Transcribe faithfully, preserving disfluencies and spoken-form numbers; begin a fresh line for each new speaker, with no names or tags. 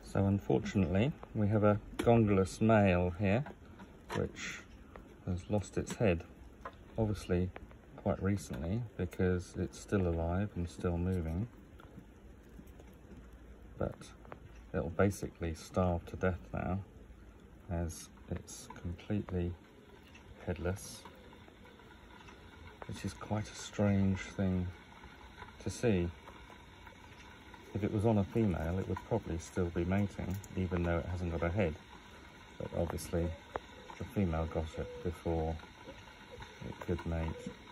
So unfortunately, we have a Gongylus male here, which has lost its head, obviously quite recently, because it's still alive and still moving, but it'll basically starve to death now, as it's completely headless, which is quite a strange thing to see. If it was on a female, it would probably still be mating, even though it hasn't got a head. But obviously, the female got it before it could mate.